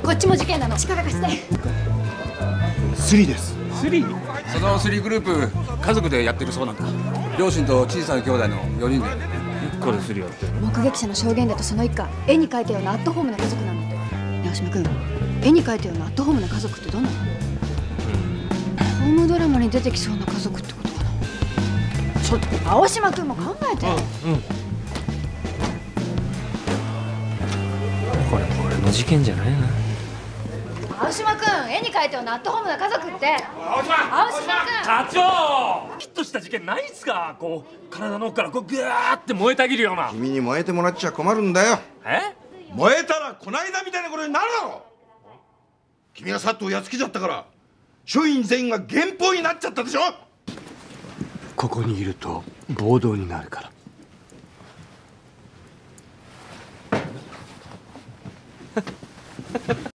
こっちも事件なの。力貸して。 スリです。 スリ？そのスリグループ家族でやってるそうなんだ。両親と小さな兄弟の4人で一家でスリやってる。 目撃者の証言だとその一家、絵に描いたようなアットホームな家族なんだって。八島君、絵に描いたようなアットホームな家族ってどんなの？ホームドラマに出てきそうな家族ってことかな。ちょっと青島君も考えて。 これ俺の事件じゃないな。 青島君、絵に描いたようなアットホームな家族って。青島君。 課長、ヒットした事件ないんすか？こう体の奥からこうグワーって燃えたぎるような。 君に燃えてもらっちゃ困るんだよ。燃えたらこないだみたいなことになるだろ。君が佐藤をやっつけちゃったから署員全員が減俸になっちゃったでしょ。 ここにいると暴動になるから。